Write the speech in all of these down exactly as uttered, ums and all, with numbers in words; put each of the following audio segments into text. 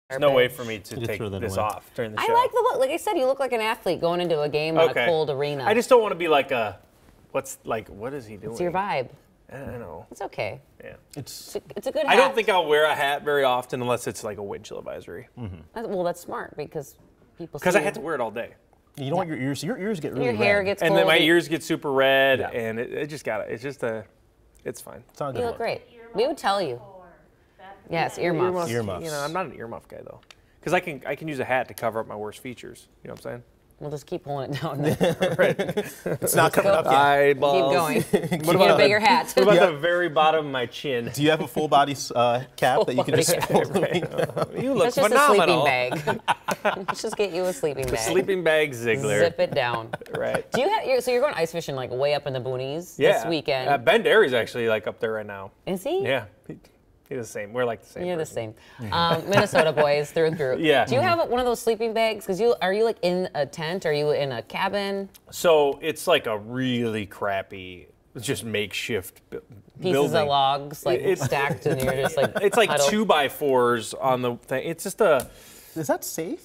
There's no way for me to take this away. off during the show. I like the look. Like I said, you look like an athlete going into a game okay. on a cold arena. I just don't want to be like a, what's like, what is he doing? It's your vibe. I don't know. It's okay. Yeah. It's, it's, a, it's a good hat. I don't think I'll wear a hat very often unless it's like a wind chill advisory. Mm-hmm. Well, that's smart because people Because I have to wear it all day. You don't want your ears, your ears get really Your hair red. gets And cold. then my ears get super red, yeah. and it, it just got it. It's just a, it's fine. It's not a good You look look. great. We would tell you. Yes, earmuffs. Earmuffs. Earmuffs. You know, I'm not an earmuff guy though, because I can I can use a hat to cover up my worst features. You know what I'm saying? We'll just keep pulling it down. Then. Right. It's not coming up yet. Eyeballs. Keep going. What Get about a bigger hat. What about Yeah. the very bottom of my chin? Do you have a full body uh, cap Full that you can body just cap. pull the Right. wing? You look That's just phenomenal. a sleeping bag. Let's just get you a sleeping bag. Sleeping bag Ziggler. Zip it down. Right. Do you have? You're, so you're going ice fishing like way up in the boonies Yeah. this weekend? Uh, Ben Derry's actually like up there right now. Is he? Yeah. He, he's the same. We're like the same. You're the person. same. Um, Minnesota boys through and through. Yeah. Do you have one of those sleeping bags? Because you are you like in a tent? Are you in a cabin? So it's like a really crappy, just makeshift bu- Pieces building. of logs like It's- stacked, and you're just like It's like huddled. two by fours on the thing. It's just a Is that safe?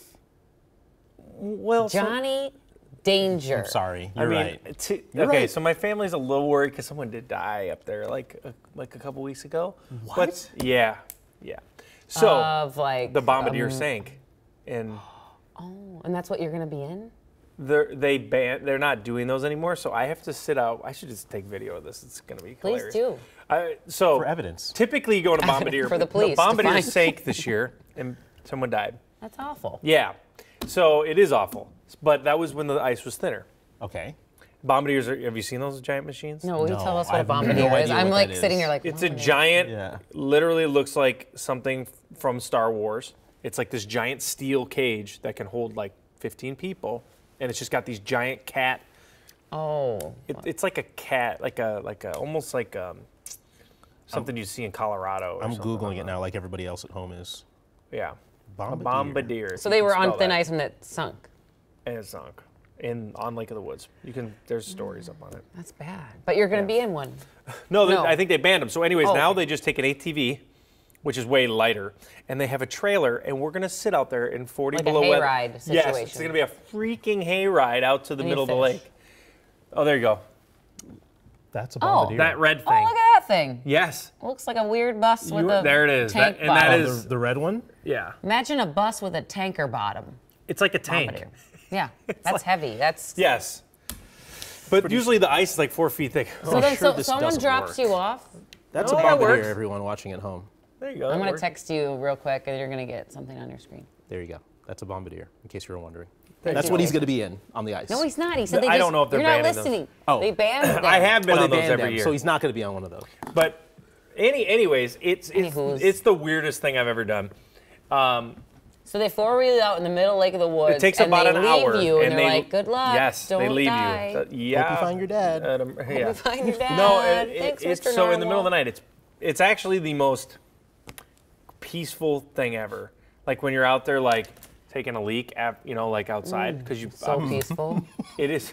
well. so- Johnny Danger. I'm sorry. I You're mean, right. to- You're okay, right. so my family's a little worried because someone did die up there like a, like a couple weeks ago. What? But yeah, yeah. So Of like the bombardier um, sank, and Oh, and that's what you're gonna be in? they're they ban they're not doing those anymore. So I have to sit out. I should just take video of this. It's gonna be Please hilarious. do. I, so For evidence. Typically, you go on a bombardier. For the police to bombardier find. sank this year, and someone died. That's awful. Yeah, so it is awful. But that was when the ice was thinner. Okay. Bombardiers are. Have you seen those giant machines? No, will you No, tell us I what a have no bombardier is? idea I'm what like that sitting is. here like. It's a bombardier. giant, Yeah. literally looks like something from Star Wars. It's like this giant steel cage that can hold like fifteen people, and it's just got these giant cat. Oh. It, it's like a cat, like a like a almost like um, something you see in Colorado. Or I'm something. Googling it now like everybody else at home is. Yeah, Bombardier. a bombardier. So you they can were on spell thin that. ice and it sunk. And it sunk in on Lake of the Woods. You can there's stories up on it. That's bad. But you're gonna Yeah. be in one. No, they, No. I think they banned them. So, anyways, Oh, now okay. they just take an A T V, which is way lighter, and they have a trailer, and we're gonna sit out there in forty Like a below weather. hayride Yes, situation. it's gonna be a freaking hayride out to the And you middle of the fish. lake. Oh, there you go. That's a Oh. bombardier. That red Oh, thing. look at that thing. Yes. Looks like a weird bus with You- a there it is. tank That- and that bottom. Oh, is- the, the red one? Yeah. Imagine a bus with a tanker bottom. It's like a tank. Bombardier. Yeah, that's heavy. That's Yes. But usually the ice is like four feet thick. so Oh, then sure so this someone doesn't drops work. you off. That's Oh, a that bombardier, works. everyone watching at home. there you go. I'm that gonna works. text you real quick, and you're gonna get something on your screen. There you go. That's a bombardier, in case you were wondering. Thank That's you. what he's going to be in on the ice. No, he's not. He said they I just, don't know if they're you're not banning those. listening. Oh. They banned them. I have been Oh, on they those banned every him, year. so he's not going to be on one of those. But any, anyways, it's it's, Anywho's. it's the weirdest thing I've ever done. Um, So they four wheel you out in the middle Lake of the Woods. it takes and about they an leave hour, you, and, and they're they like, "Good luck. Yes, Don't they leave die. you. Uh, yeah. Hope you find your dad. At a- Hope yeah. you find your dad. No, it, it- Thanks, it's Mister so in the middle of the Narwhal. night. It's it's actually the most peaceful thing ever. Like when you're out there, like taking a leak, at, you know, like outside, because you. So um, peaceful. It is.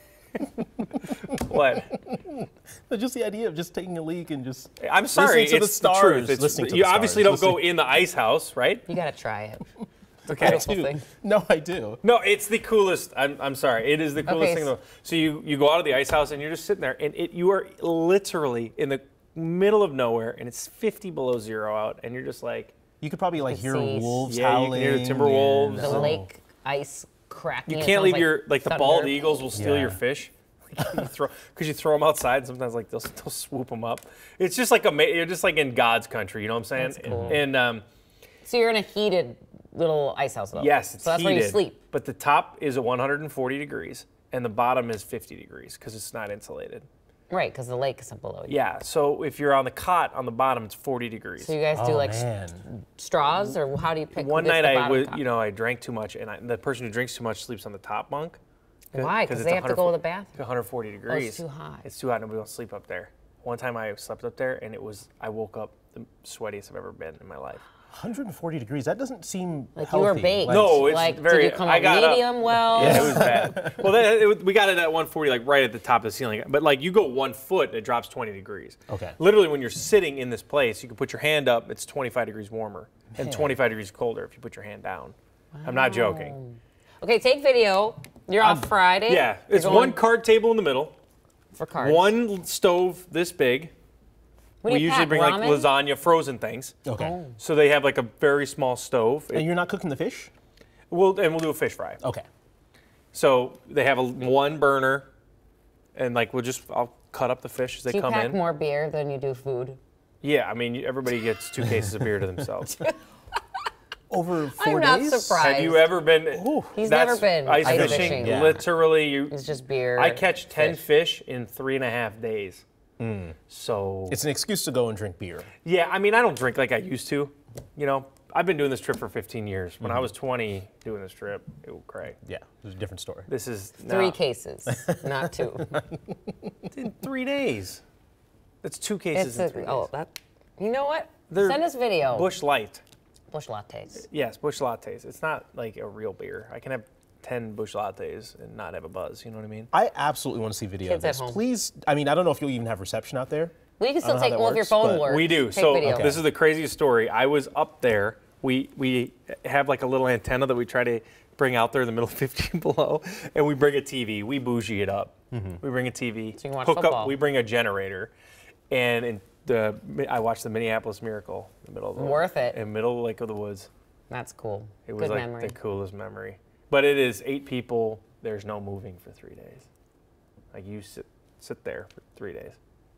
What? Just the idea of just taking a leak and just I'm sorry. listening to it's the the stars. truth. It's, listening to you the obviously stars. don't go Listening- in the ice house, right? You gotta try it. Okay. Beautiful Dude, thing. No, I do. No, it's the coolest. I'm, I'm sorry. It is the coolest Okay, thing. so- Though. So you, you go out of the ice house and you're just sitting there, and it you are literally in the middle of nowhere, and it's fifty below zero out, and you're just like, You could probably like could hear see- wolves Yeah, you can howling. hear the timber wolves. The and- lake ice cracking. you It can't sounds leave like your like the thunder. bald eagles will steal Yeah. your fish. you throw because you throw them outside, and sometimes like they'll, they'll swoop them up. It's just like a you're just like in God's country. You know what I'm saying? That's cool. And um, So you're in a heated little ice house, though. yes, it's So that's heated. where you sleep. But the top is at one hundred forty degrees, and the bottom is fifty degrees because it's not insulated. Right, because the lake is up below you. Yeah, so if you're on the cot on the bottom, it's forty degrees. So you guys do Oh, like s- man. straws, or how do you pick? One who gets night the I bottom was, cot? you know, I drank too much, and I, the person who drinks too much sleeps on the top bunk. Why? Because it's they have to one hundred go to the bathroom. one hundred forty degrees. too hot. It's too hot, and we don't sleep up there. One time I slept up there, and it was I woke up the sweatiest I've ever been in my life. one hundred forty degrees. That doesn't seem Like healthy. you were baked. No, it's like, very- Did you come I out got up- medium well? Yeah, it was bad. Well, then, it, we got it at one forty, like right at the top of the ceiling. But like you go one foot, it drops twenty degrees. Okay. Literally, when you're sitting in this place, you can put your hand up. It's twenty-five degrees warmer and Man. twenty-five degrees colder if you put your hand down. I'm not joking. Okay, take video. You're off Friday. Yeah, You're it's going one card table in the middle, for cards. one stove this big. What do We you usually pack, bring like ramen? lasagna, frozen things. Okay. Oh. So they have like a very small stove. And It, you're not cooking the fish? we'll, and we'll do a fish fry. Okay. So they have a one burner, and like we'll just I'll cut up the fish as they Do you come pack in. more beer than you do food? Yeah, I mean everybody gets two cases of beer to themselves. Over four I'm not days? surprised. Have you ever been? He's that's never been ice ice fishing. fishing. Yeah. Literally, you. It's just beer. I catch ten fish. fish in three and a half days. So It's an excuse to go and drink beer. yeah, I mean I don't drink like I used to. You know, I've been doing this trip for fifteen years. When I was twenty doing this trip, it was crazy. Yeah, it's a different story. This is Three now- cases, not two. in three days. That's two cases It's in a, three days. oh, that. You know what? They're Send us video. Bush Light. Bush lattes. Yes, Bush Lattes. It's not like a real beer. I can have ten Bush Lattes and not have a buzz. You know what I mean? I absolutely want to see video Kids of at this. home. Please, I mean, I don't know if you'll even have reception out there. Well, you can I still don't know how take. that Well, if your works, phone but- works, We do. Take So video. this is the craziest story. I was up there. We we have like a little antenna that we try to bring out there in the middle of fifteen below, and we bring a T V. We bougie it up. We bring a T V. So you can watch hook football. up. We bring a generator, and in the I watched the Minneapolis Miracle in the middle of the Worth it. in the middle of Lake of the Woods. That's cool. It was Good like memory. the coolest memory. But it is eight people. There's no moving for three days. Like you sit sit there for three days.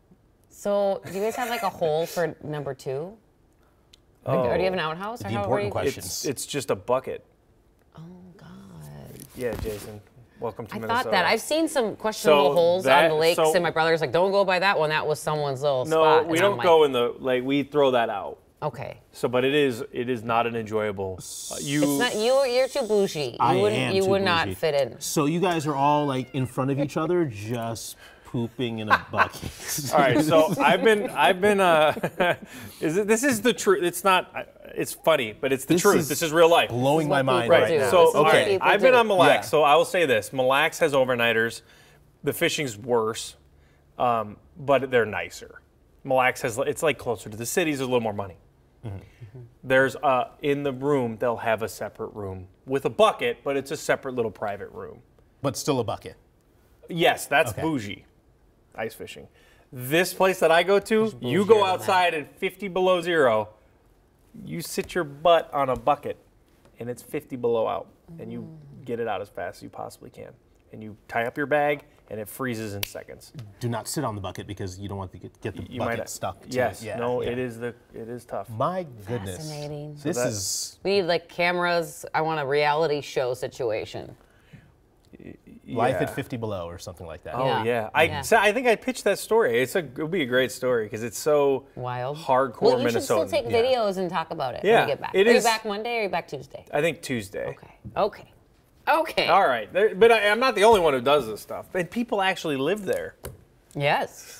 So, do you guys have like a hole for number two? Oh. Or do you have an outhouse? Or The how, important what do you- question. It's it's just a bucket. Oh God. Yeah, Jason. Welcome to I Minnesota. thought that. I've seen some questionable So holes on that- the lakes, so- and my brother's like, "Don't go by that one. That was someone's little No, spot." we And I'm don't like, go in the like we throw that out. Okay. So, but it is it is not an enjoyable. Uh, you It's not you. You're too bougie. You I wouldn't. am you too would not bougie. fit in. So you guys are all like in front of each other, just pooping in a bucket. all right. So I've been I've been uh, is it, this is the truth. It's not. uh, It's funny, but it's the This truth. is this is real life. Blowing This my is what mind people right do. now. So This is all what right, people I've been do. on Mille Lacs, Yeah. so I will say this: Mille Lacs has overnighters. The fishing's worse, um, but they're nicer. Mille Lacs has it's like closer to the cities. There's a little more money. There's uh, in the room they'll have a separate room with a bucket, but it's a separate little private room. But still a bucket. Yes, that's Okay. bougie, ice fishing. This place that I go to, you bougier go than outside at fifty below zero, you sit your butt on a bucket, and it's fifty below out, and you get it out as fast as you possibly can. And you tie up your bag, and it freezes in seconds. Do not sit on the bucket because you don't want to get, get the You bucket might stuck. To Yes, it. Yeah, no, yeah. it is the it is tough. My goodness. Fascinating. This that- is We need like cameras. I want a reality show situation. life Yeah. at fifty below or something like that. Oh Yeah. yeah, I Yeah. so I think I pitched that story. It's a it would be a great story because it's so Wild. hardcore Well, you Minnesotan. should still take yeah. videos and talk about it Yeah, when you get back. it are is- you back Monday or are you back Tuesday? I think Tuesday. Okay. Okay. Okay. All right, there, but I, I'm not the only one who does this stuff. And people actually live there. Yes.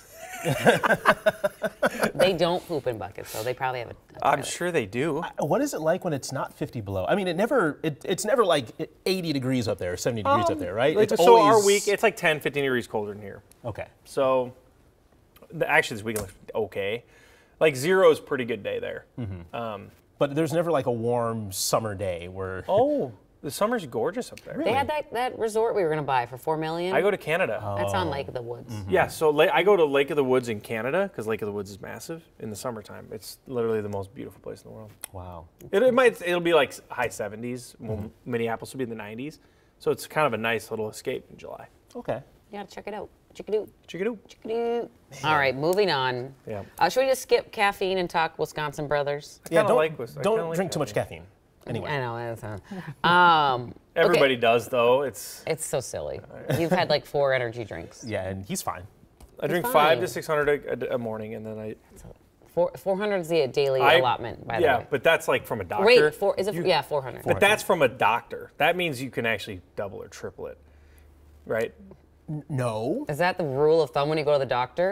They don't poop in buckets, so they probably have a. a I'm toilet. sure they do. What is it like when it's not fifty below? I mean, it never, it, it's never like eighty degrees up there or seventy degrees up there, right? Like, It's so always, our week, it's like ten, fifteen degrees colder than here. okay. So the, actually, this weekend looks okay. Like zero is pretty good day there. But there's never like a warm summer day where. Oh, the summer's gorgeous up there. They had that, that resort we were gonna buy for four million. I go to Canada. That's on Lake of the Woods. Yeah, so la- I go to Lake of the Woods in Canada because Lake of the Woods is massive in the summertime. It's literally the most beautiful place in the world. Wow. It, it might it'll be like high seventies. Well, Minneapolis will be in the nineties. So it's kind of a nice little escape in July. Okay. You gotta check it out. Chickadoo. Chickadoo. Chickadoo. All right, moving on. Yeah. Uh, should we just skip caffeine and talk Wisconsin Brothers? Yeah, kinda don't, like Wis- I don't kinda like drink too much caffeine. caffeine. Anyway. I know that's. Uh, um, Everybody okay. does though. It's It's so silly. You've had like four energy drinks. Yeah, and he's fine. I drink fine. five to six hundred a, a, a morning, and then I. Four, four hundred is the daily I- allotment, by the yeah, way. but that's like from a doctor. Wait, four, is it? You- yeah, four hundred. But that's from a doctor. That means you can actually double or triple it, right? No. Is that the rule of thumb when you go to the doctor?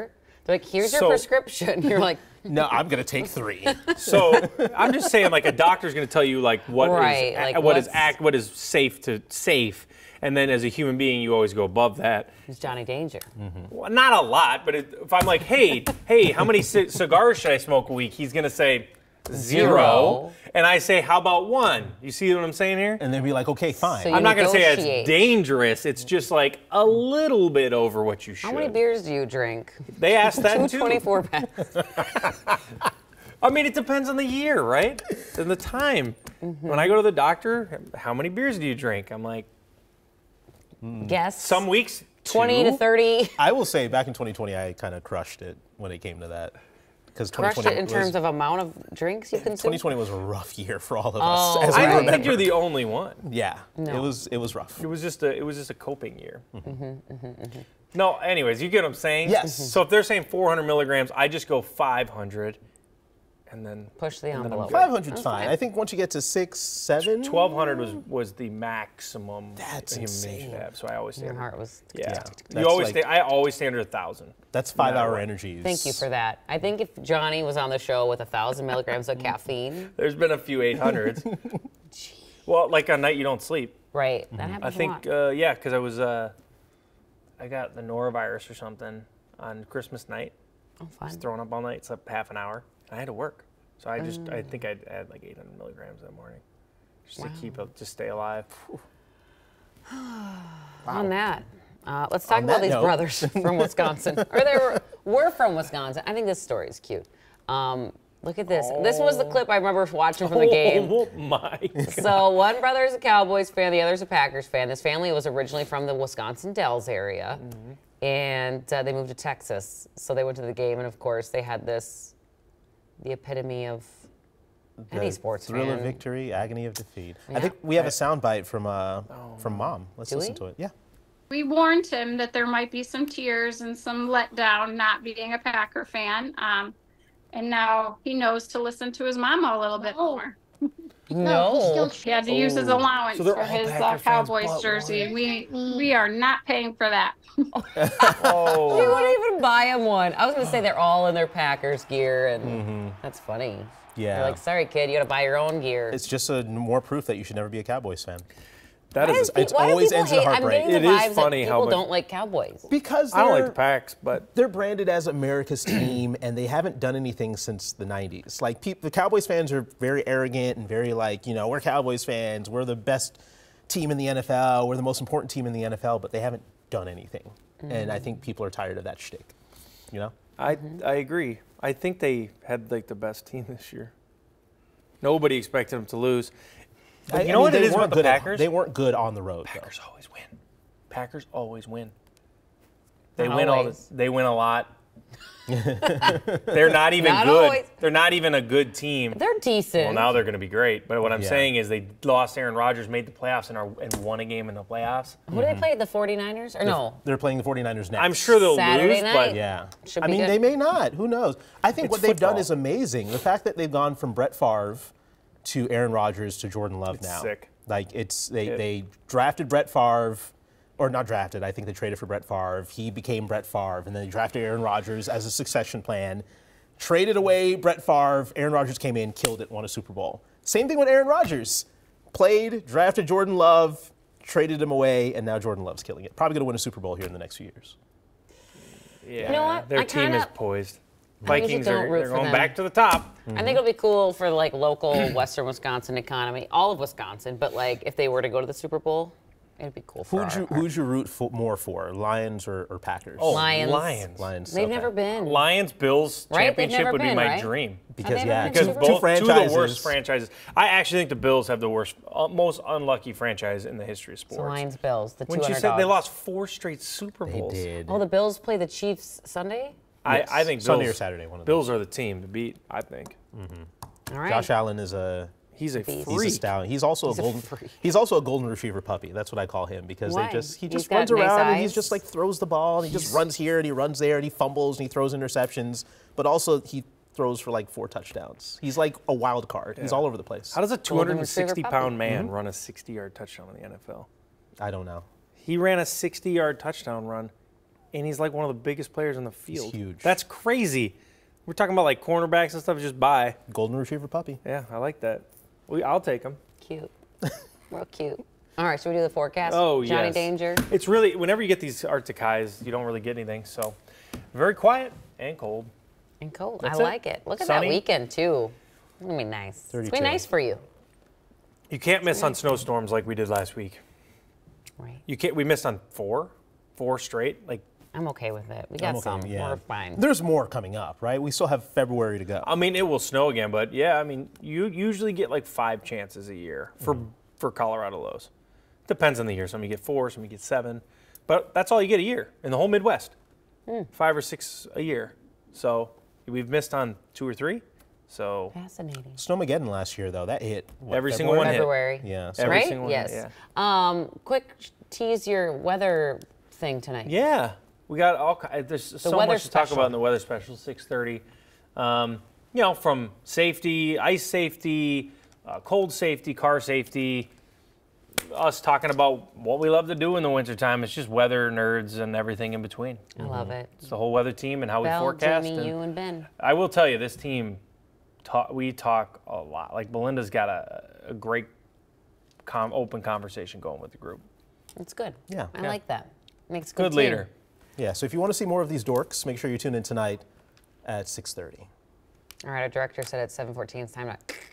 They're like, here's So- your prescription. You're like, No, I'm gonna take three. So I'm just saying, like a doctor's going to tell you like what Right, is like, what is what's- act what is safe to safe, and then as a human being, you always go above that. it's Johnny Danger. Well, not a lot, but it, if I'm like, hey, hey, how many c- cigars should I smoke a week? He's going to say zero. Zero. And I say, how about one? You see what I'm saying here? And they'd be like, okay, fine. So you I'm not going to say negotiate. it's dangerous. It's just like a little bit over what you should. How many beers do you drink? They asked that Two too. twenty-four packs. I mean, it depends on the year, right? And the time. When I go to the doctor, how many beers do you drink? I'm like, Guess. some weeks, twenty two. to thirty. I will say, back in twenty twenty, I kind of crushed it when it came to that. Because Crushed it in terms of amount of drinks you consume? twenty twenty was a rough year for all of Oh, us. As I we don't remember. think you're the only one. Yeah, No. it was it was rough. It was just a it was just a coping year. No, anyways, you get what I'm saying? Yes. So if they're saying four hundred milligrams, I just go five hundred, and then Push the then I'm envelope. good. five hundred's That's fine. fine. I think once you get to six, seven, twelve hundred was was the maximum That's a human being should insane. have. So I always stay Your under- heart was. Yeah. Yeah, You that's always like- stay. I always stay under a thousand. that's five No. hour energies. Thank you for that. I think if Johnny was on the show with a thousand milligrams of caffeine, There's been a few eight hundreds. Well, like a night you don't sleep. right? That happens I a think, lot. uh, yeah, because I was, uh, I got the norovirus or something on Christmas night. oh, fun. Was throwing up all night, slept half an hour, and I had to work. So I just, I think I'd add like eight hundred milligrams that morning, just Wow. to keep up, just stay alive. On that, uh, let's talk On about that these note. brothers from Wisconsin. Or they were, were from Wisconsin. I think this story is cute. Um, look at this. This was the clip I remember watching from the game. Oh my! So one brother is a Cowboys fan, the other is a Packers fan. This family was originally from the Wisconsin Dells area, and uh, they moved to Texas. So they went to the game, and of course they had this, the epitome of any The sports thrill fan. of victory, agony of defeat. Yeah. I think we have a soundbite from uh, from Mom. Let's Do listen we? to it. Yeah. We warned him that there might be some tears and some letdown not being a Packer fan. Um, and now he knows to listen to his mama a little bit No. more. No. He had to use his allowance So they're for all his Packer uh, fans Cowboys but jersey. We we are not paying for that. We Oh, wouldn't even buy him one. I was gonna say they're all in their Packers gear, and that's funny. Yeah. You're like, sorry, kid, you gotta buy your own gear. It's just a more proof that you should never be a Cowboys fan. that Why is. does pe- it's why do always people ends in hate- heartbreak. I'm getting the It is vibes funny that how people much- don't like Cowboys. Because I don't like they're- the Packs, but They're branded as America's team, and they haven't done anything since the nineties. Like, peop the Cowboys fans are very arrogant and very like, you know, we're Cowboys fans. We're the best team in the N F L. We're the most important team in the N F L, but they haven't done anything. And I think people are tired of that shtick. You know? I I agree. I think they had like the best team this year. Nobody expected them to lose. But I- you I know mean, what it they is weren't about the good at- Packers? they weren't good on the road, Packers always win. Packers always win. They Not win all. always. The, they win a lot. They're not even Not good. always. They're not even a good team. They're decent. Well, now they're going to be great. But what I'm Yeah. saying is they lost Aaron Rodgers, made the playoffs, and, are, and won a game in the playoffs. Who do they play? The forty-niners? Or no? though. They're playing the forty-niners next. I'm sure they'll Saturday lose, night? but Yeah. Should I be mean, good. they may not. Who knows? I think It's what they've done football. is amazing. The fact that they've gone from Brett Favre to Aaron Rodgers to Jordan Love It's now. sick. Like, it's they, It- they drafted Brett Favre, or not drafted. I think they traded for Brett Favre. He became Brett Favre, and then they drafted Aaron Rodgers as a succession plan. Traded away Brett Favre. Aaron Rodgers came in, killed it, won a Super Bowl. Same thing with Aaron Rodgers. Played, drafted Jordan Love, traded him away, and now Jordan Love's killing it. Probably going to win a Super Bowl here in the next few years. yeah, You know what? their I team kinda- is poised. I usually Vikings don't are root they're for going them. back to the top. I think it'll be cool for like local Western Wisconsin economy, all of Wisconsin. But like if they were to go to the Super Bowl, it'd be cool for Who'd our- you, who'd you root for, more for, Lions or, or Packers? Oh, Lions. Lions. Lions. They've okay. never been. Lions Bills Right? They've championship never would be been, my right? dream. Because, Have they yeah, ever been Because Super both Bowl? two of the franchises. worst franchises. I actually think the Bills have the worst, uh, most unlucky franchise in the history of sports. So Lions, Bills, the two Wouldn't you underdogs. say they lost four straight Super They Bowls? did. Oh, the Bills play the Chiefs Sunday. I, I think Sunday Bills, or Saturday, one of Bills are the team to beat. I think All right. Josh Allen is a he's a Beast. he's a freak. stallion. He's also He's a a golden. freak. He's also a golden retriever puppy. That's what I call him because Why? they just he He's just got runs nice around and eyes. he's just like throws the ball and he just runs here and he runs there and he fumbles and he throws interceptions, but also he throws for like four touchdowns. He's like a wild card. He's all over the place. How does a Golden retriever 260 puppy. pound man Mm-hmm. run a sixty yard touchdown in the N F L? I don't know. He ran a sixty yard touchdown run and he's like one of the biggest players in the field. He's huge. That's crazy. We're talking about like cornerbacks and stuff. Just buy. Golden Retriever puppy. Yeah, I like that. We, I'll take him. Cute. Real cute. All right, should we do the forecast? Oh, Johnny yes. Danger. It's really, whenever you get these Arctic highs, you don't really get anything. So very quiet and cold. And cold. That's I it. like it. Look at Sunny. that weekend, too. It's going to be nice. It's going to be thirty-two. nice for you. You can't miss on snowstorms like we did last week. Right. You can't. We missed on four, four straight. Like, I'm okay with it. We got I'm okay, some. yeah. We're fine. There's more coming up, right? We still have February to go. I mean, it will snow again, but yeah, I mean, you usually get like five chances a year for Mm-hmm. for Colorado lows. Depends on the year. Some you get four, some you get seven, but that's all you get a year in the whole Midwest. Mm. Five or six a year. So we've missed on two or three. So Fascinating. Snowmageddon last year, though, that hit what, every single February? one hit. February. Yeah. So Every Right? single one, Yes. yeah. Um, quick tease your weather thing tonight. Yeah, we got all. ki- There's so weather much to talk special. about in the weather special. six thirty. Um, you know, from safety, ice safety, uh, cold safety, car safety. Us talking about what we love to do in the wintertime. It's just weather nerds and everything in between. I love it. It's the whole weather team and how Bell, we forecast. Jamie, and you, and Ben. I will tell you, this team, talk, we talk a lot. Like Belinda's got a, a great, com, open conversation going with the group. It's good. Yeah. I Yeah. like that. Makes a good, Good team. leader. Yeah, so if you want to see more of these dorks, make sure you tune in tonight at six thirty. All right, our director said at seven fourteen it's time to